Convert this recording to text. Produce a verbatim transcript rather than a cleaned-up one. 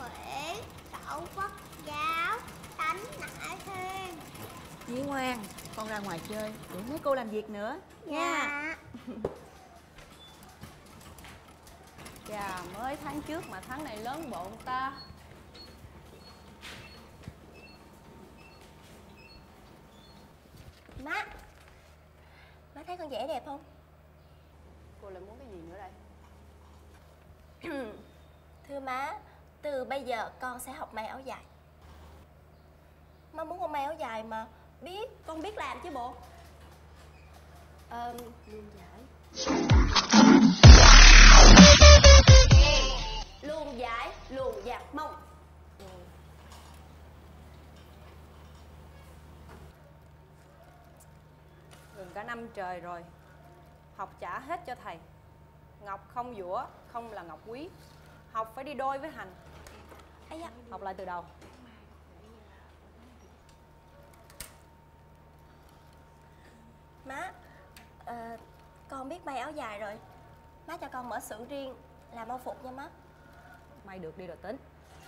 Nguyễn, Đậu Phất Giáo, Tánh Nại Thiên. Nhi ngoan, con ra ngoài chơi để mấy cô làm việc nữa nha. Dạ. Chà, mới tháng trước mà tháng này lớn bộn ta. Má, má thấy con vẽ đẹp không? Cô lại muốn cái gì nữa đây? Thưa má, từ bây giờ con sẽ học may áo dài. Má muốn con may áo dài mà biết, con biết làm chứ bộ. Ờ, luôn giải. Luôn giải, luôn giặt mông. Gần cả năm trời rồi, học trả hết cho thầy. Ngọc không dũa, không là ngọc quý. Học phải đi đôi với hành. Ây da. Học lại từ đầu. Má, ờ, con biết may áo dài rồi. Má cho con mở xưởng riêng làm âu phục nha má. May được đi rồi tính.